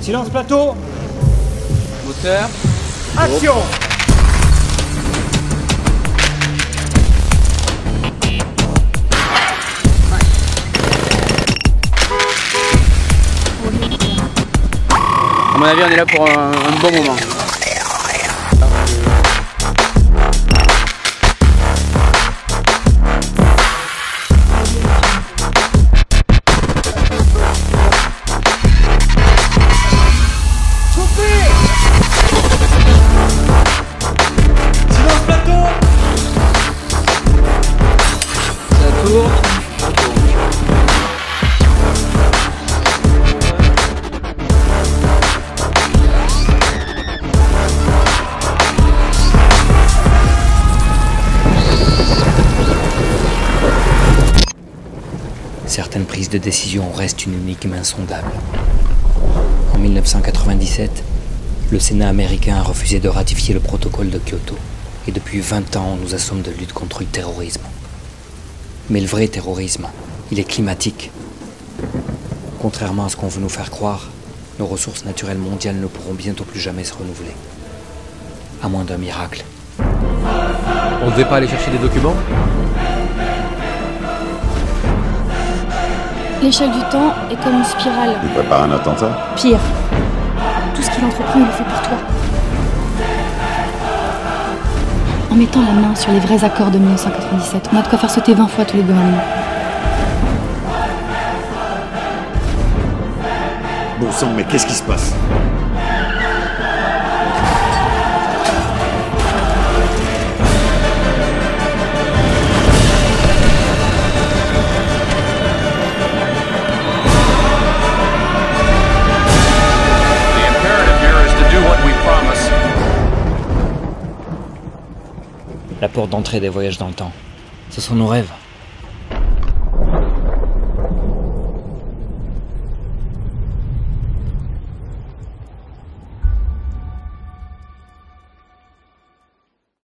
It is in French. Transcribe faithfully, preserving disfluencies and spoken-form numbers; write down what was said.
Silence plateau. Moteur. Action. À mon avis, on est là pour un, un bon moment. Silence plateau. Ça tourne. Certaines prises de décision restent une énigme insondable. En mille neuf cent quatre-vingt-dix-sept, le Sénat américain a refusé de ratifier le protocole de Kyoto. Et depuis vingt ans, on nous assomme de lutte contre le terrorisme. Mais le vrai terrorisme, il est climatique. Contrairement à ce qu'on veut nous faire croire, nos ressources naturelles mondiales ne pourront bientôt plus jamais se renouveler. À moins d'un miracle. On ne devait pas aller chercher des documents? L'échelle du temps est comme une spirale. Il prépare un attentat? Pire. Tout ce qu'il entreprend, il le fait pour toi. En mettant la main sur les vrais accords de mille neuf cent quatre-vingt-dix-sept, on a de quoi faire sauter vingt fois tous les gouvernements. Bon sang, mais qu'est-ce qui se passe? La porte d'entrée des voyages dans le temps, ce sont nos rêves.